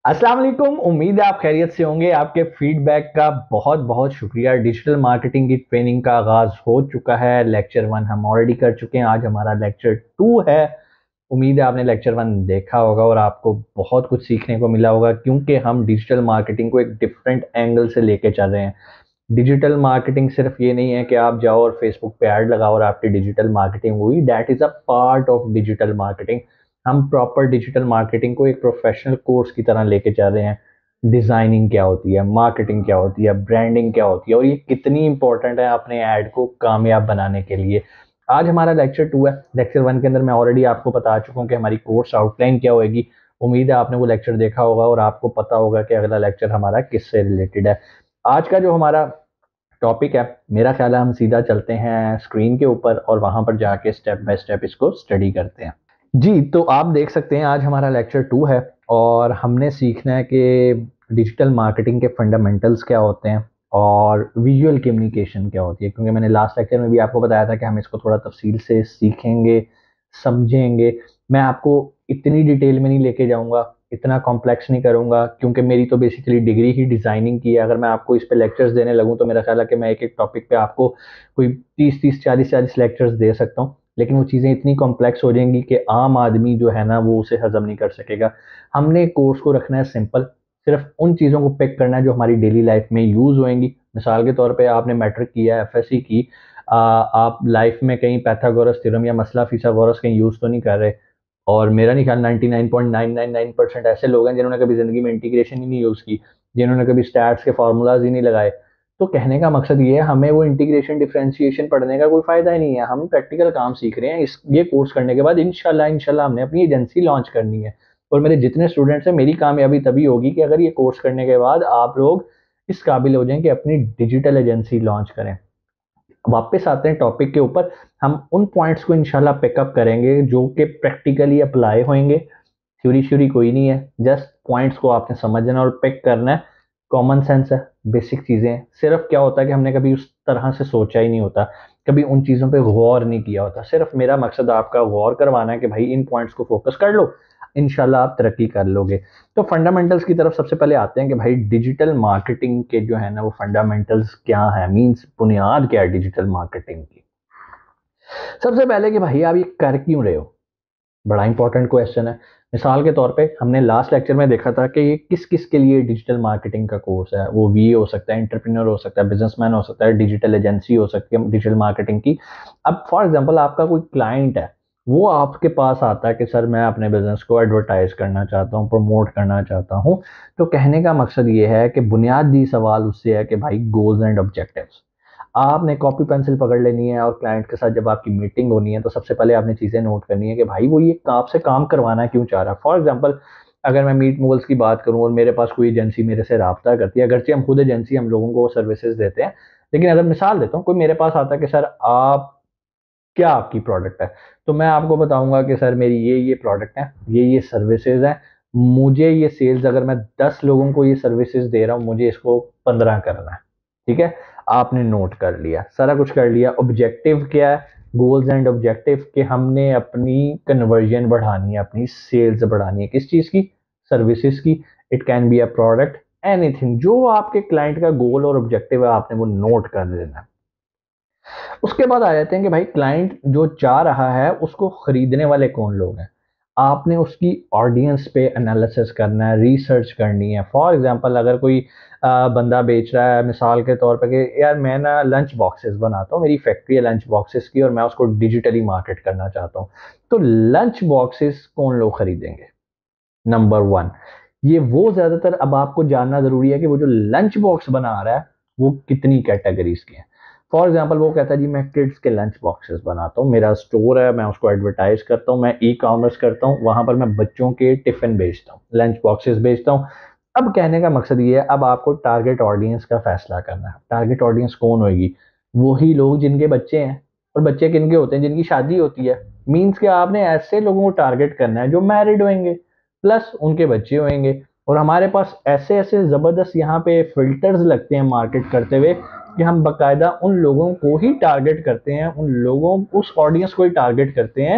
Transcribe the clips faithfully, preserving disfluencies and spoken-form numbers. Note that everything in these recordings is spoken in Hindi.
अस्सलाम वालेकुम। उम्मीद है आप खैरियत से होंगे। आपके फीडबैक का बहुत बहुत शुक्रिया। डिजिटल मार्केटिंग की ट्रेनिंग का आगाज हो चुका है। लेक्चर वन हम ऑलरेडी कर चुके हैं, आज हमारा लेक्चर टू है। उम्मीद है आपने लेक्चर वन देखा होगा और आपको बहुत कुछ सीखने को मिला होगा, क्योंकि हम डिजिटल मार्केटिंग को एक डिफरेंट एंगल से लेके चल रहे हैं। डिजिटल मार्केटिंग सिर्फ ये नहीं है कि आप जाओ और फेसबुक पे ऐड लगाओ और आपकी डिजिटल मार्केटिंग हुई। That is a part of digital marketing. हम प्रॉपर डिजिटल मार्केटिंग को एक प्रोफेशनल कोर्स की तरह लेके चल रहे हैं। डिजाइनिंग क्या होती है, मार्केटिंग क्या होती है, ब्रांडिंग क्या होती है और ये कितनी इंपॉर्टेंट है अपने ऐड को कामयाब बनाने के लिए। आज हमारा लेक्चर टू है। लेक्चर वन के अंदर मैं ऑलरेडी आपको बता चुका हूँ कि हमारी कोर्स आउटलाइन क्या होगी। उम्मीद है आपने वो लेक्चर देखा होगा और आपको पता होगा कि अगला लेक्चर हमारा किससे रिलेटेड है। आज का जो हमारा टॉपिक है, मेरा ख्याल है हम सीधा चलते हैं स्क्रीन के ऊपर और वहां पर जाके स्टेप बाय स्टेप इसको स्टडी करते हैं। जी, तो आप देख सकते हैं आज हमारा लेक्चर टू है और हमने सीखना है कि डिजिटल मार्केटिंग के फंडामेंटल्स क्या होते हैं और विजुअल कम्युनिकेशन क्या होती है, क्योंकि मैंने लास्ट लेक्चर में भी आपको बताया था कि हम इसको थोड़ा तफसील से सीखेंगे, समझेंगे। मैं आपको इतनी डिटेल में नहीं लेके जाऊंगा, इतना कॉम्प्लेक्स नहीं करूंगा, क्योंकि मेरी तो बेसिकली डिग्री ही डिज़ाइनिंग की है। अगर मैं आपको इस पे लेक्चर्स देने लगूं तो मेरा ख्याल है कि मैं एक एक टॉपिक पे आपको कोई तीस तीस चालीस चालीस लेक्चर्स दे सकता हूँ, लेकिन वो चीज़ें इतनी कॉम्प्लेक्स हो जाएंगी कि आम आदमी जो है ना वो उसे हजम नहीं कर सकेगा। हमने कोर्स को रखना है सिंपल, सिर्फ उन चीज़ों को पिक करना है जो हमारी डेली लाइफ में यूज़ होएंगी। मिसाल के तौर पे आपने मैट्रिक किया, एफएससी की, आ, आप लाइफ में कहीं पैथागोरस थ्योरम या मसला फिसागोरस कहीं यूज़ तो नहीं कर रहे। और मेरा नहीं ख्याल ninety nine point nine nine nine percent ऐसे लोग हैं जिन्होंने कभी ज़िंदगी में इंटीग्रेशन ही नहीं यूज़ की, जिन्होंने कभी स्टैट्स के फार्मूलाज ही नहीं लगाए। तो कहने का मकसद ये है, हमें वो इंटीग्रेशन डिफरेंशिएशन पढ़ने का कोई फायदा ही नहीं है। हम प्रैक्टिकल काम सीख रहे हैं। इस ये कोर्स करने के बाद इंशाल्लाह इंशाल्लाह हमने अपनी एजेंसी लॉन्च करनी है। और मेरे जितने स्टूडेंट्स हैं, मेरी कामयाबी तभी होगी कि अगर ये कोर्स करने के बाद आप लोग इस काबिल हो जाएं कि अपनी डिजिटल एजेंसी लॉन्च करें। वापस आते हैं टॉपिक के ऊपर। हम उन पॉइंट्स को इंशाल्लाह पिकअप करेंगे जो कि प्रैक्टिकली अप्लाई होंगे। थ्योरी श्योरी कोई नहीं है, जस्ट पॉइंट्स को आपने समझना और पिक करना है। कॉमन सेंस है, बेसिक चीजें हैं। सिर्फ क्या होता है कि हमने कभी उस तरह से सोचा ही नहीं होता, कभी उन चीजों पे गौर नहीं किया होता। सिर्फ मेरा मकसद आपका गौर करवाना है कि भाई इन पॉइंट्स को फोकस कर लो, इंशाल्लाह आप तरक्की कर लोगे। तो फंडामेंटल्स की तरफ सबसे पहले आते हैं कि भाई डिजिटल मार्केटिंग के जो है ना वो फंडामेंटल्स क्या है, मींस बुनियाद क्या है डिजिटल मार्केटिंग की। सबसे पहले कि भाई आप ये कर क्यों रहे हो, बड़ा इंपॉर्टेंट क्वेश्चन है। मिसाल के तौर पे हमने लास्ट लेक्चर में देखा था कि ये किस किस के लिए डिजिटल मार्केटिंग का कोर्स है। वो वी हो सकता है, एंटरप्रेन्योर हो सकता है, बिजनेसमैन हो सकता है, डिजिटल एजेंसी हो सकती है डिजिटल मार्केटिंग की। अब फॉर एग्जांपल आपका कोई क्लाइंट है, वो आपके पास आता है कि सर मैं अपने बिजनेस को एडवर्टाइज करना चाहता हूँ, प्रमोट करना चाहता हूँ। तो कहने का मकसद ये है कि बुनियादी सवाल उससे है कि भाई गोल्स एंड ऑब्जेक्टिव्स। आपने कॉपी पेंसिल पकड़ लेनी है और क्लाइंट के साथ जब आपकी मीटिंग होनी है तो सबसे पहले आपने चीज़ें नोट करनी है कि भाई वो ये आपसे काम करवाना क्यों चाह रहा है। फॉर एग्जांपल, अगर मैं मीट मूवल्स की बात करूं और मेरे पास कोई एजेंसी मेरे से रब्ता करती है, अगरचे हम खुद एजेंसी हम लोगों को सर्विसेज देते हैं, लेकिन अगर मिसाल देता हूँ, कोई मेरे पास आता है कि सर आप क्या आपकी प्रोडक्ट है, तो मैं आपको बताऊंगा कि सर मेरी ये ये प्रोडक्ट है, ये ये सर्विसेज है। मुझे ये सेल्स, अगर मैं दस लोगों को ये सर्विसेज दे रहा हूँ, मुझे इसको पंद्रह करना है। ठीक है, आपने नोट कर लिया, सारा कुछ कर लिया। ऑब्जेक्टिव क्या है, गोल्स एंड ऑब्जेक्टिव, कि हमने अपनी कन्वर्जन बढ़ानी है, अपनी सेल्स बढ़ानी है। किस चीज़ की? सर्विसेज की। It can be a product, anything जो आपके क्लाइंट का गोल और ऑब्जेक्टिव है, आपने वो नोट कर लेना है। उसके बाद आ जाते हैं कि भाई क्लाइंट जो चाह रहा है उसको खरीदने वाले कौन लोग हैं। आपने उसकी ऑडियंस पे एनालिसिस करना है, रिसर्च करनी है। फॉर एग्जांपल, अगर कोई आ, बंदा बेच रहा है, मिसाल के तौर पे कि यार मैं ना लंच बॉक्सेस बनाता हूँ, मेरी फैक्ट्री है लंच बॉक्सेस की और मैं उसको डिजिटली मार्केट करना चाहता हूँ। तो लंच बॉक्सेस कौन लोग खरीदेंगे? नंबर वन, ये वो ज्यादातर, अब आपको जानना जरूरी है कि वो जो लंच बॉक्स बना रहा है वो कितनी कैटेगरीज के हैं। फॉर एग्जाम्पल, वो कहता है जी मैं किड्स के लंच बॉक्सेस बनाता हूँ, मेरा स्टोर है, मैं उसको एडवर्टाइज करता हूँ, मैं ई कॉमर्स करता हूँ, वहां पर मैं बच्चों के टिफिन बेचता हूँ, लंच बॉक्सेस बेचता हूँ। अब कहने का मकसद ये है, अब आपको टारगेट ऑडियंस का फैसला करना है। टारगेट ऑडियंस कौन होगी? वही लोग जिनके बच्चे हैं। और बच्चे किनके होते हैं? जिनकी शादी होती है। मीन्स कि आपने ऐसे लोगों को टारगेट करना है जो मैरिड होंगे, प्लस उनके बच्चे होंगे। और हमारे पास ऐसे ऐसे जबरदस्त यहाँ पे फिल्टर्स लगते हैं मार्केट करते हुए कि हम बकायदा उन लोगों को ही टारगेट करते हैं, उन लोगों उस ऑडियंस को ही टारगेट करते हैं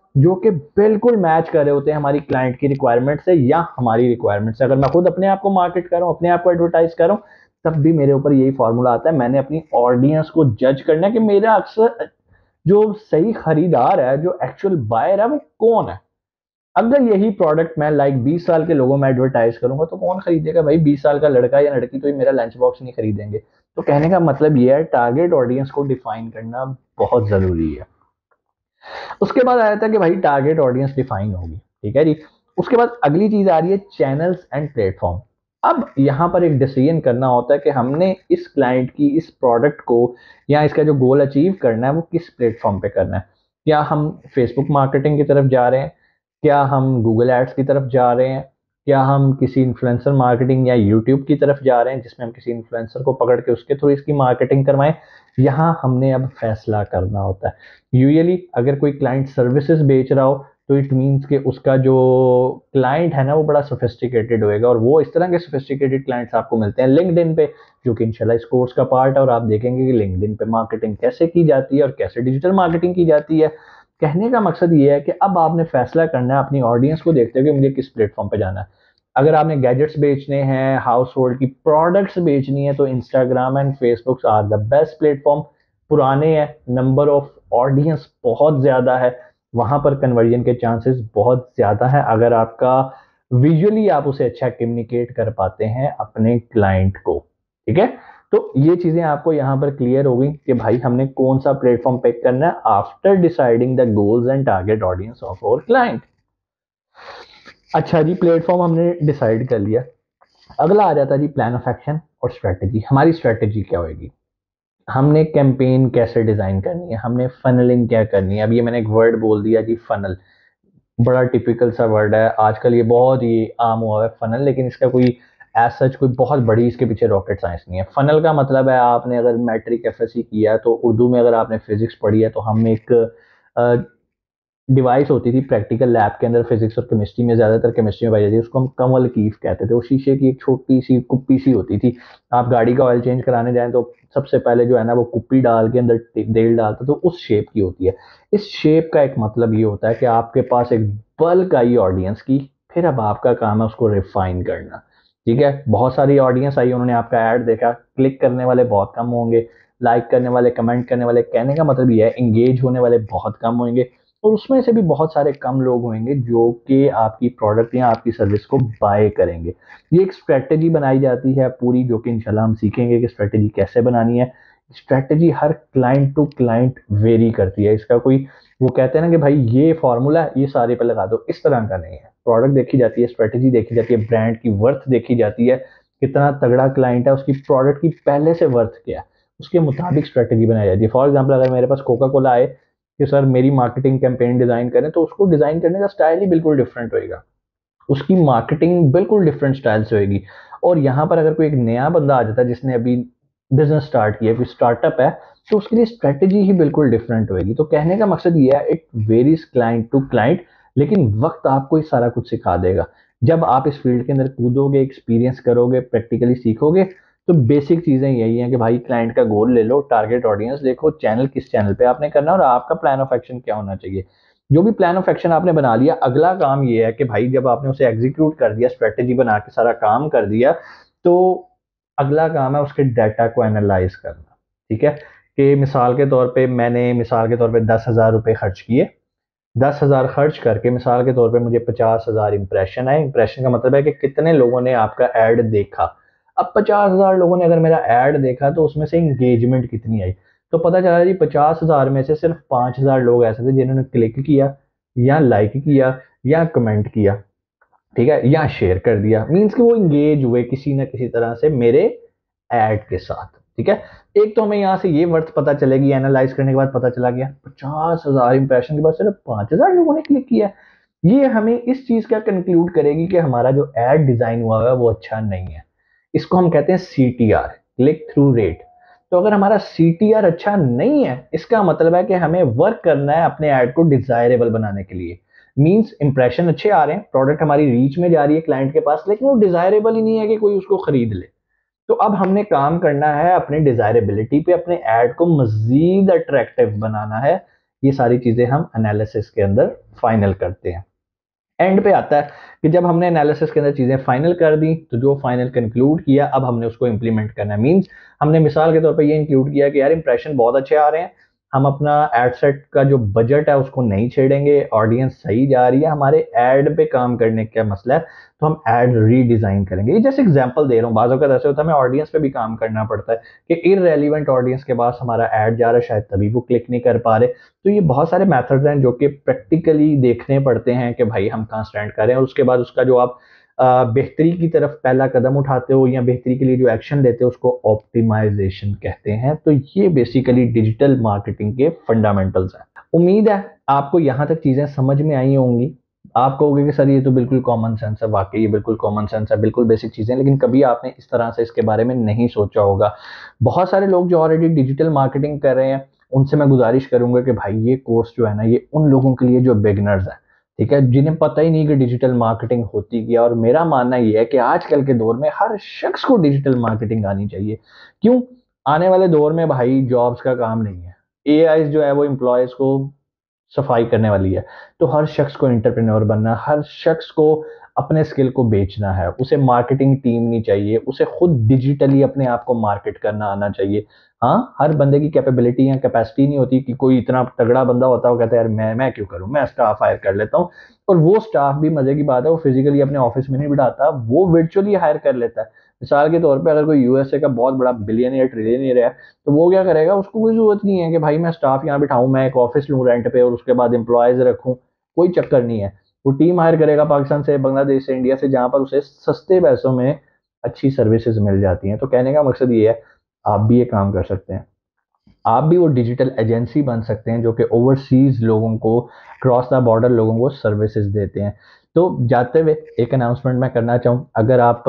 जो कि बिल्कुल मैच कर रहे होते हैं हमारी क्लाइंट की रिक्वायरमेंट से या हमारी रिक्वायरमेंट से। अगर मैं खुद अपने आप को मार्केट कर रहा हूँ, अपने आप को एडवर्टाइज कर रहा हूँ, तब भी मेरे ऊपर यही फॉर्मूला आता है, मैंने अपनी ऑडियंस को जज करना है कि मेरा अक्सर जो सही खरीदार है, जो एक्चुअल बायर है, वो कौन है। अगर यही प्रोडक्ट मैं लाइक बीस साल के लोगों में एडवर्टाइज करूंगा तो कौन खरीदेगा भाई? बीस साल का लड़का या लड़की तो ये मेरा लंच बॉक्स नहीं खरीदेंगे। तो कहने का मतलब ये है, टारगेट ऑडियंस को डिफाइन करना बहुत जरूरी है। उसके बाद आया था कि भाई टारगेट ऑडियंस डिफाइन होगी, ठीक है जी। उसके बाद अगली चीज आ रही है चैनल्स एंड प्लेटफॉर्म। अब यहाँ पर एक डिसीजन करना होता है कि हमने इस क्लाइंट की इस प्रोडक्ट को या इसका जो गोल अचीव करना है वो किस प्लेटफॉर्म पे करना है। क्या हम फेसबुक मार्केटिंग की तरफ जा रहे हैं, क्या हम गूगल एड्स की तरफ जा रहे हैं, क्या हम किसी इन्फ्लुएंसर मार्केटिंग या यूट्यूब की तरफ जा रहे हैं जिसमें हम किसी इन्फ्लुएंसर को पकड़ के उसके थ्रू इसकी मार्केटिंग करवाएं। यहाँ हमने अब फैसला करना होता है। यूजुअली अगर कोई क्लाइंट सर्विसेज बेच रहा हो तो इट मीन्स कि उसका जो क्लाइंट है ना वो बड़ा सोफिस्टिकेटेड होएगा, और वो इस तरह के सोफिस्टिकेटेड क्लाइंट्स आपको मिलते हैं लिंक्डइन पे, जो कि इंशाल्लाह इस कोर्स का पार्ट है। और आप देखेंगे कि लिंक्डइन पे मार्केटिंग कैसे की जाती है और कैसे डिजिटल मार्केटिंग की जाती है। कहने का मकसद ये है कि अब आपने फैसला करना है अपनी ऑडियंस को देखते हुए कि मुझे किस प्लेटफॉर्म पे जाना है। अगर आपने गैजेट्स बेचने हैं, हाउस होल्ड की प्रोडक्ट्स बेचनी है, तो Instagram and Facebook are the best platform. पुराने हैं, नंबर ऑफ ऑडियंस बहुत ज्यादा है, वहां पर कन्वर्जन के चांसेस बहुत ज्यादा है अगर आपका विजुअली आप उसे अच्छा कम्युनिकेट कर पाते हैं अपने क्लाइंट को, ठीक है। तो ये चीजें आपको यहाँ पर क्लियर हो गई कि भाई हमने कौन सा प्लेटफॉर्म पिक करना है after deciding the goals and target audience of our client. अच्छा जी, प्लेटफॉर्म हमने डिसाइड कर लिया। अगला आ जाता है जी प्लान ऑफ एक्शन और स्ट्रेटेजी। हमारी स्ट्रेटेजी क्या होगी, हमने कैंपेन कैसे डिजाइन करनी है, हमने फनलिंग क्या करनी है। अब ये मैंने एक वर्ड बोल दिया जी, फनल, बड़ा टिपिकल सा वर्ड है आजकल, ये बहुत ही आम हुआ है फनल, लेकिन इसका कोई एज सच कोई बहुत बड़ी इसके पीछे रॉकेट साइंस नहीं है। फनल का मतलब है, आपने अगर मैट्रिक एफएससी किया है तो उर्दू में अगर आपने फिजिक्स पढ़ी है तो हम एक डिवाइस होती थी प्रैक्टिकल लैब के अंदर, फिजिक्स और केमिस्ट्री में, ज्यादातर केमिस्ट्री में पाई जाती है, उसको हम कमल कीफ कहते थे। वो शीशे की एक छोटी सी कुप्पी सी होती थी। आप गाड़ी का ऑयल चेंज कराने जाएं तो सबसे पहले जो है ना वो कुप्पी डाल के अंदर तेल डालते, तो उस शेप की होती है। इस शेप का एक मतलब ये होता है कि आपके पास एक बल्क आई ऑडियंस की, फिर अब आपका काम है उसको रिफाइन करना, ठीक है। बहुत सारी ऑडियंस आई, उन्होंने आपका ऐड देखा, क्लिक करने वाले बहुत कम होंगे, लाइक करने वाले, कमेंट करने वाले, कहने का मतलब ये है एंगेज होने वाले बहुत कम होंगे, और उसमें से भी बहुत सारे कम लोग होंगे जो कि आपकी प्रोडक्ट या आपकी सर्विस को बाय करेंगे। ये एक स्ट्रेटेजी बनाई जाती है पूरी, जो कि इंशाल्लाह हम सीखेंगे कि स्ट्रेटेजी कैसे बनानी है। स्ट्रेटेजी हर क्लाइंट टू क्लाइंट वेरी करती है, इसका कोई वो कहते हैं ना कि भाई ये फॉर्मूला ये सारे पे लगा दो, इस तरह का नहीं है। प्रोडक्ट देखी जाती है, स्ट्रेटेजी देखी जाती है, ब्रांड की वर्थ देखी जाती है, कितना तगड़ा क्लाइंट है, उसकी प्रोडक्ट की पहले से वर्थ क्या है, उसके मुताबिक स्ट्रेटेजी बनाई जाती है। फॉर एग्जाम्पल अगर मेरे पास कोका कोला आए कि सर मेरी मार्केटिंग कैंपेन डिजाइन करें, तो उसको डिजाइन करने का स्टाइल ही बिल्कुल डिफरेंट होएगा, उसकी मार्केटिंग बिल्कुल डिफरेंट स्टाइल से होगी। और यहाँ पर अगर कोई एक नया बंदा आ जाता है जिसने अभी बिजनेस स्टार्ट किया, कोई स्टार्टअप है, तो उसके लिए स्ट्रेटेजी ही बिल्कुल डिफरेंट होगी। तो कहने का मकसद ये है, it varies client to client, लेकिन वक्त आपको ये सारा कुछ सिखा देगा। जब आप इस फील्ड के अंदर कूदोगे, एक्सपीरियंस करोगे, प्रैक्टिकली सीखोगे, तो बेसिक चीजें यही हैं कि भाई क्लाइंट का गोल ले लो, टारगेट ऑडियंस देखो, चैनल किस चैनल पे आपने करना है, और आपका प्लान ऑफ एक्शन क्या होना चाहिए। जो भी प्लान ऑफ एक्शन आपने बना लिया, अगला काम ये है कि भाई जब आपने उसे एग्जीक्यूट कर दिया, स्ट्रेटेजी बना के सारा काम कर दिया, तो अगला काम है उसके डाटा को एनालाइज करना, ठीक है। कि मिसाल के तौर पे मैंने मिसाल के तौर पे दस हजार रुपये खर्च किए, दस हजार खर्च करके मिसाल के तौर पे मुझे पचास हजार इंप्रेशन आए। इंप्रेशन का मतलब है कि कितने लोगों ने आपका ऐड देखा। अब पचास हजार लोगों ने अगर मेरा ऐड देखा तो उसमें से इंगेजमेंट कितनी आई, तो पता चला जी पचास हजार में से सिर्फ पांच हजार लोग ऐसे थे जिन्होंने क्लिक किया या लाइक किया या कमेंट किया, ठीक है, या शेयर कर दिया। मीन्स कि वो इंगेज हुए किसी ना किसी तरह से मेरे ऐड के साथ, ठीक है। एक तो हमें यहाँ से ये वर्थ पता चलेगी, एनालाइज करने के बाद पता चला गया पचास हजार इंप्रेशन के बाद सिर्फ पांच हजार लोगों ने क्लिक किया। ये हमें इस चीज का कंक्लूड करेगी कि हमारा जो एड डिजाइन हुआ है वो अच्छा नहीं है। इसको हम कहते हैं C T R, click through rate. तो अगर हमारा सी टी आर अच्छा नहीं है, इसका मतलब है कि हमें वर्क करना है अपने ऐड को डिजायरेबल बनाने के लिए। मींस इंप्रेशन अच्छे आ रहे हैं, प्रोडक्ट हमारी रीच में जा रही है क्लाइंट के पास, लेकिन वो डिजायरेबल ही नहीं है कि कोई उसको खरीद ले। तो अब हमने काम करना है अपनी डिजायरेबिलिटी पे, अपने ऐड को मजीद अट्रैक्टिव बनाना है। ये सारी चीज़ें हम एनालिसिस के अंदर फाइनल करते हैं। एंड पे आता है कि जब हमने एनालिसिस के अंदर चीज़ें फाइनल कर दी, तो जो फाइनल कंक्लूड किया, अब हमने उसको इंप्लीमेंट करना है। मींस हमने मिसाल के तौर पे ये इंक्लूड किया कि यार इंप्रेशन बहुत अच्छे आ रहे हैं, हम अपना एड सेट का जो बजट है उसको नहीं छेड़ेंगे, ऑडियंस सही जा रही है, हमारे एड पे काम करने का मसला है, तो हम एड रीडिज़ाइन करेंगे। ये जैसे एग्जांपल दे रहा हूँ, बाज़ औक़ात ऐसे होता है हमें ऑडियंस पे भी काम करना पड़ता है कि इर्रेलेवेंट ऑडियंस के पास हमारा एड जा रहा है, शायद तभी वो क्लिक नहीं कर पा रहे। तो ये बहुत सारे मेथड्स हैं जो कि प्रैक्टिकली देखने पड़ते हैं कि भाई हम कहाँ स्टैंड कर रहे हैं, और उसके बाद उसका जो आप अ, बेहतरी की तरफ पहला कदम उठाते हो या बेहतरी के लिए जो एक्शन लेते हो उसको ऑप्टिमाइजेशन कहते हैं। तो ये बेसिकली डिजिटल मार्केटिंग के फंडामेंटल्स हैं। उम्मीद है आपको यहाँ तक चीज़ें समझ में आई होंगी। आप कहोगे कि सर ये तो बिल्कुल कॉमन सेंस है, वाक़ई ये बिल्कुल कॉमन सेंस है, बिल्कुल बेसिक चीज़ें हैं, लेकिन कभी आपने इस तरह से इसके बारे में नहीं सोचा होगा। बहुत सारे लोग जो ऑलरेडी डिजिटल मार्केटिंग कर रहे हैं, उनसे मैं गुज़ारिश करूँगा कि भाई ये कोर्स जो है ना, ये उन लोगों के लिए जो बिगिनर्स हैं, ठीक है? जिन्हें पता ही नहीं कि डिजिटल मार्केटिंग होती क्या है। और मेरा मानना ये है कि आजकल के दौर में हर शख्स को डिजिटल मार्केटिंग आनी चाहिए। क्यों? आने वाले दौर में भाई जॉब्स का काम नहीं है। एआई जो है वो एम्प्लॉइज़ को सफाई करने वाली है। तो हर शख्स को एंटरप्रेन्योर बनना है, हर शख्स को अपने स्किल को बेचना है, उसे मार्केटिंग टीम नहीं चाहिए, उसे खुद डिजिटली अपने आप को मार्केट करना आना चाहिए। हाँ, हर बंदे की कैपेबिलिटी या कैपेसिटी नहीं होती कि कोई इतना तगड़ा बंदा होता है, वो कहता है यार मैं मैं क्यों करूँ, मैं स्टाफ हायर कर लेता हूँ। और वो स्टाफ भी मज़े की बात है, वो फिजिकली अपने ऑफिस में नहीं बिठाता, वो वर्चुअली हायर कर लेता है। मिसाल के तौर पे अगर कोई यूएसए का बहुत बड़ा बिलियनियर ट्रिलियनियर है, तो वो क्या करेगा, उसको कोई ज़रूरत नहीं है कि भाई मैं स्टाफ यहाँ बिठाऊँ, मैं एक ऑफ़िस लूँ रेंट पे और उसके बाद एम्प्लॉइज़ रखूँ, कोई चक्कर नहीं है। वो टीम हायर करेगा पाकिस्तान से, बांग्लादेश से, इंडिया से, जहाँ पर उसे सस्ते पैसों में अच्छी सर्विसेज़ मिल जाती हैं। तो कहने का मकसद ये है, आप भी ये काम कर सकते हैं। आप भी वो डिजिटल एजेंसी बन सकते हैं जो कि ओवरसीज़ लोगों को, क्रॉस द बॉर्डर लोगों को सर्विसेज़ देते हैं। तो जाते हुए एक अनाउंसमेंट मैं करना चाहूँ, अगर आप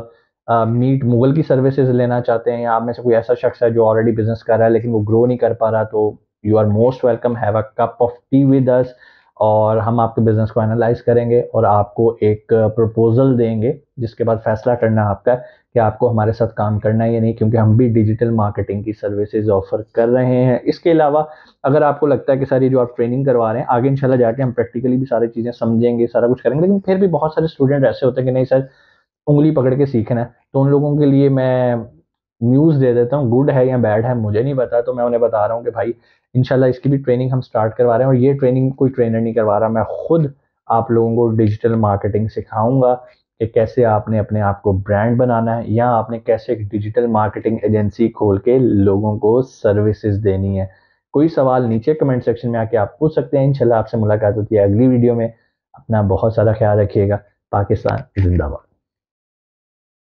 अ, मीट मुगल की सर्विसेज़ लेना चाहते हैं या आप में से कोई ऐसा शख्स है जो ऑलरेडी बिज़नेस कर रहा है लेकिन वो ग्रो नहीं कर पा रहा, तो you are most welcome, have a cup of tea with us, और हम आपके बिज़नेस को एनालाइज़ करेंगे और आपको एक प्रपोज़ल देंगे, जिसके बाद फैसला करना आपका है कि आपको हमारे साथ काम करना है या नहीं, क्योंकि हम भी डिजिटल मार्केटिंग की सर्विसेज ऑफर कर रहे हैं। इसके अलावा अगर आपको लगता है कि सर ये जो आप ट्रेनिंग करवा रहे हैं, आगे इंशाल्लाह जाके हम प्रैक्टिकली भी सारी चीज़ें समझेंगे, सारा कुछ करेंगे, लेकिन फिर भी बहुत सारे स्टूडेंट ऐसे होते हैं कि नहीं सर उँगली पकड़ के सीखना है, तो उन लोगों के लिए मैं न्यूज़ दे देता हूँ, गुड है या बैड है मुझे नहीं पता, तो मैं उन्हें बता रहा हूँ कि भाई इंशाल्लाह इसकी भी ट्रेनिंग हम स्टार्ट करवा रहे हैं, और ये ट्रेनिंग कोई ट्रेनर नहीं करवा रहा, मैं खुद आप लोगों को डिजिटल मार्केटिंग सिखाऊंगा कि कैसे आपने अपने आप को ब्रांड बनाना है, या आपने कैसे एक डिजिटल मार्केटिंग एजेंसी खोल के लोगों को सर्विसेज देनी है। कोई सवाल नीचे कमेंट सेक्शन में आके आप पूछ सकते हैं। इंशाल्लाह आपसे मुलाकात होती है अगली वीडियो में। अपना बहुत सारा ख्याल रखिएगा। पाकिस्तान जिंदाबाद।